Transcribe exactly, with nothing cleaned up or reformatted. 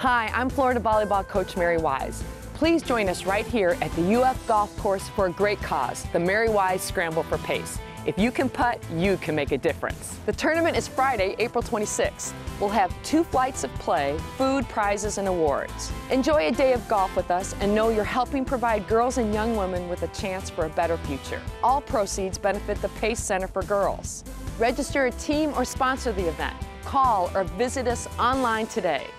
Hi, I'm Florida volleyball coach Mary Wise. Please join us right here at the U F Golf Course for a great cause, the Mary Wise Scramble for Pace. If you can putt, you can make a difference. The tournament is Friday, April twenty-sixth. We'll have two flights of play, food, prizes, and awards. Enjoy a day of golf with us and know you're helping provide girls and young women with a chance for a better future. All proceeds benefit the Pace Center for Girls. Register a team or sponsor the event. Call or visit us online today.